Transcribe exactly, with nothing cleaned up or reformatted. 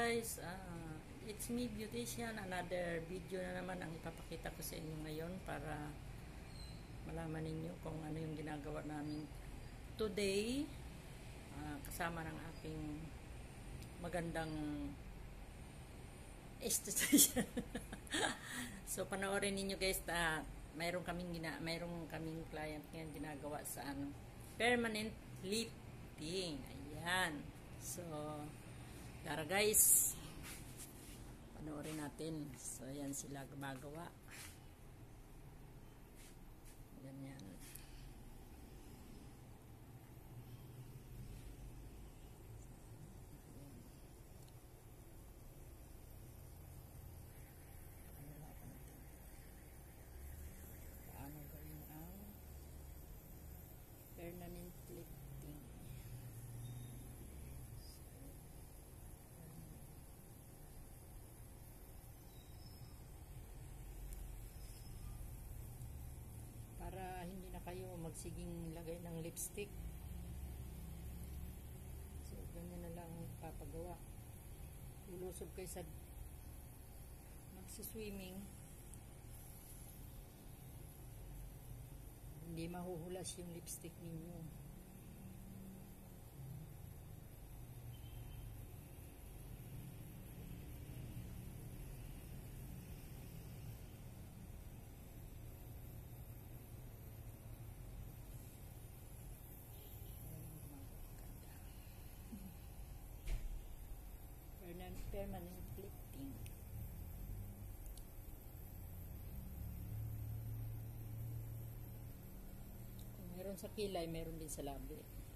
guys, uh, it's me Beautician. Another video na naman ang ipapakita ko sa inyo ngayon para malaman ninyo kung ano yung ginagawa namin today, uh, kasama ng aking magandang esthetician. So panoorin ninyo guys, uh, mayroon kaming gina mayroon kaming client ngayon ginagawa sa ano, permanent lifting. Ayan. So tara guys, panoorin natin. So ayan sila gumagawa. Ganyan. Paano gawin ang permanent lifting? Para hindi na kayo magsiging lagay ng lipstick. So, ganyan na lang papagawa. Lulusob kayo sa magsiswimming. Hindi mahuhulas yung lipstick ninyo. Permanent lifting. Kung meron sa kilay, meron din sa labi.